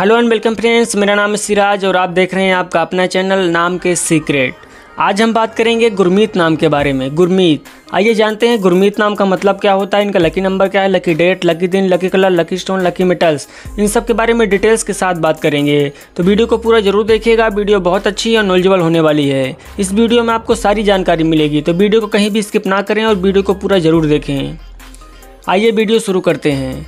Hello and welcome friends, मेरा नाम है सिराज और आप देख रहे हैं आपका अपना चैनल नाम के सीक्रेट। आज हम बात करेंगे गुरमीत नाम के बारे में। गुरमीत, आइए जानते हैं गुरमीत नाम का मतलब क्या होता है, इनका लकी नंबर क्या है, लकी डेट, लकी दिन, lucky colour, lucky stone, lucky metals, इन सब के बारे में डिटेल्स के साथ बात करेंगे। तो वीडियो को पूरा जरूर देखिएगा, वीडियो बहुत अच्छी और नॉलेजेबल होने वाली है। इस वीडियो में आपको सारी जानकारी मिलेगी, तो वीडियो को कहीं भी स्किप ना करें और वीडियो को पूरा जरूर देखें। आइए वीडियो शुरू करते हैं।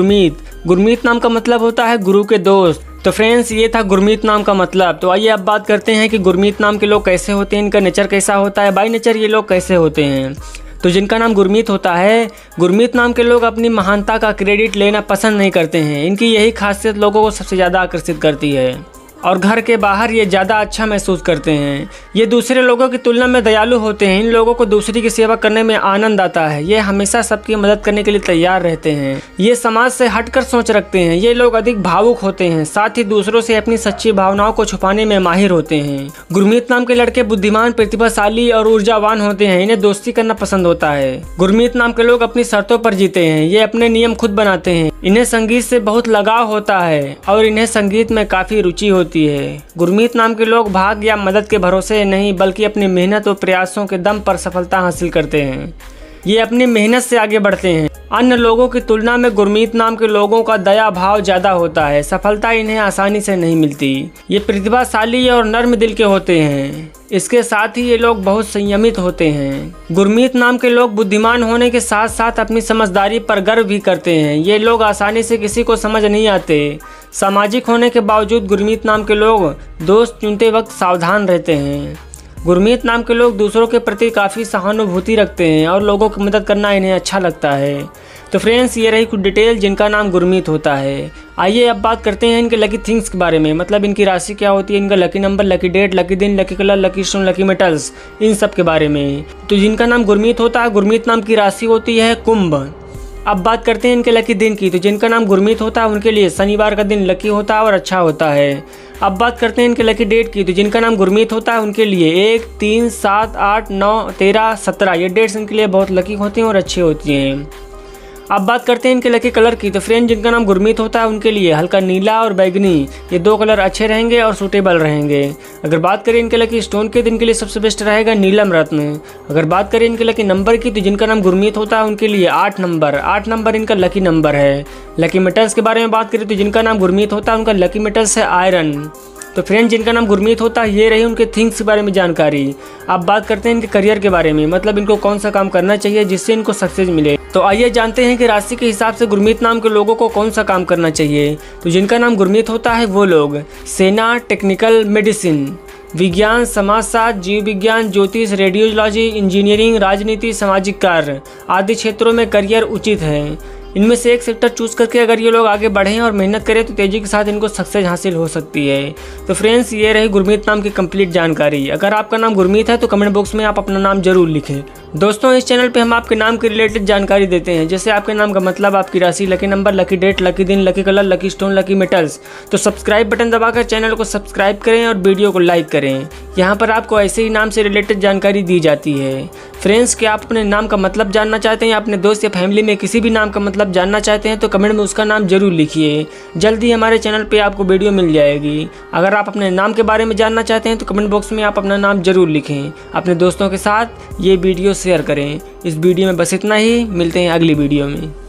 गुरमीत नाम का मतलब होता है गुरु के दोस्त। तो फ्रेंड्स, ये था गुरमीत नाम का मतलब। तो आइए अब बात करते हैं कि गुरमीत नाम के लोग कैसे होते हैं, इनका नेचर कैसा होता है, बाय नेचर ये लोग कैसे होते हैं। तो जिनका नाम गुरमीत होता है, गुरमीत नाम के लोग अपनी महानता का क्रेडिट लेना पसंद नहीं करते हैं। इनकी यही खासियत लोगों को सबसे ज़्यादा आकर्षित करती है और घर के बाहर ये ज़्यादा अच्छा महसूस करते हैं। ये दूसरे लोगों की तुलना में दयालु होते हैं। इन लोगों को दूसरी की सेवा करने में आनंद आता है। ये हमेशा सबकी मदद करने के लिए तैयार रहते हैं। ये समाज से हटकर सोच रखते हैं। ये लोग अधिक भावुक होते हैं, साथ ही दूसरों से अपनी सच्ची भावनाओं को छुपाने में माहिर होते हैं। गुरमीत नाम के लड़के बुद्धिमान, प्रतिभाशाली और ऊर्जावान होते हैं। इन्हें दोस्ती करना पसंद होता है। गुरमीत नाम के लोग अपनी शर्तों पर जीते हैं। ये अपने नियम खुद बनाते हैं। इन्हें संगीत से बहुत लगाव होता है और इन्हें संगीत में काफ़ी रुचि होती है। गुरमीत नाम के लोग भाग्य या मदद के भरोसे नहीं बल्कि अपनी मेहनत और प्रयासों के दम पर सफलता हासिल करते हैं। ये अपनी मेहनत से आगे बढ़ते हैं। अन्य लोगों की तुलना में गुरमीत नाम के लोगों का दया भाव ज़्यादा होता है। सफलता इन्हें आसानी से नहीं मिलती। ये प्रतिभाशाली और नर्म दिल के होते हैं। इसके साथ ही ये लोग बहुत संयमित होते हैं। गुरमीत नाम के लोग बुद्धिमान होने के साथ साथ अपनी समझदारी पर गर्व भी करते हैं। ये लोग आसानी से किसी को समझ नहीं आते। सामाजिक होने के बावजूद गुरमीत नाम के लोग दोस्त चुनते वक्त सावधान रहते हैं। गुरमीत नाम के लोग दूसरों के प्रति काफ़ी सहानुभूति रखते हैं और लोगों की मदद करना इन्हें अच्छा लगता है। तो फ्रेंड्स, ये रही कुछ डिटेल जिनका नाम गुरमीत होता है। आइए अब बात करते हैं इनके लकी थिंग्स के बारे में, मतलब इनकी राशि क्या होती है, इनका lucky number, lucky date, lucky दिन, lucky colour, lucky stone, lucky metals, इन सब के बारे में। तो जिनका नाम गुरमीत होता है, गुरमीत नाम की राशि होती है कुंभ। अब बात करते हैं इनके लकी दिन की। तो जिनका नाम गुरमीत होता है उनके लिए शनिवार का दिन लकी होता है और अच्छा होता है। अब बात करते हैं इनके लकी डेट की। तो जिनका नाम गुरमीत होता है उनके लिए 1, 3, 7, 8, 9, 13, 17 ये डेट्स इनके लिए बहुत लकी होती हैं और अच्छी होती हैं। अब बात करते हैं इनके लकी कलर की। तो फ्रेंड, जिनका नाम गुरमीत होता है उनके लिए हल्का नीला और बैगनी ये दो कलर अच्छे रहेंगे और सूटेबल रहेंगे। अगर बात करें इनके लकी स्टोन के, दिन के लिए सबसे बेस्ट रहेगा नीलम रत्न। अगर बात करें इनके लकी नंबर की, तो जिनका नाम गुरमीत होता है उनके लिए 8 नंबर इनका लकी नंबर है। लकी मेटल्स के बारे में बात करें तो जिनका नाम गुरमीत होता है उनका लकी मेटल्स है आयरन। तो फ्रेंड, जिनका नाम गुरमीत होता है ये रही उनके थिंग्स के बारे में जानकारी। अब बात करते हैं इनके करियर के बारे में, मतलब इनको कौन सा काम करना चाहिए जिससे इनको सक्सेस मिले। तो आइए जानते हैं कि राशि के हिसाब से गुरमीत नाम के लोगों को कौन सा काम करना चाहिए। तो जिनका नाम गुरमीत होता है वो लोग सेना, टेक्निकल, मेडिसिन, विज्ञान, समाजशास्त्र, जीव विज्ञान, ज्योतिष, रेडियोलॉजी, इंजीनियरिंग, राजनीति, सामाजिक कार्य आदि क्षेत्रों में करियर उचित है। इनमें से एक सेक्टर चूज करके अगर ये लोग आगे बढ़ें और मेहनत करें तो तेजी के साथ इनको सक्सेस हासिल हो सकती है। तो फ्रेंड्स, ये रही गुरमीत नाम की कंप्लीट जानकारी। अगर आपका नाम गुरमीत है तो कमेंट बॉक्स में आप अपना नाम जरूर लिखें। दोस्तों, इस चैनल पे हम आपके नाम के रिलेटेड जानकारी देते हैं, जैसे आपके नाम का मतलब, आपकी राशि, lucky number, lucky date, lucky दिन, lucky colour, lucky stone, lucky metals. तो सब्सक्राइब बटन दबाकर चैनल को सब्सक्राइब करें और वीडियो को लाइक करें। यहाँ पर आपको ऐसे ही नाम से रिलेटेड जानकारी दी जाती है। फ्रेंड्स, क्या आप अपने नाम का मतलब जानना चाहते हैं या अपने दोस्त या फैमिली में किसी भी नाम का मतलब जानना चाहते हैं तो कमेंट में उसका नाम जरूर लिखिए। जल्दी हमारे चैनल पे आपको वीडियो मिल जाएगी। अगर आप अपने नाम के बारे में जानना चाहते हैं तो कमेंट बॉक्स में आप अपना नाम जरूर लिखें। अपने दोस्तों के साथ ये वीडियो शेयर करें। इस वीडियो में बस इतना ही, मिलते हैं अगली वीडियो में।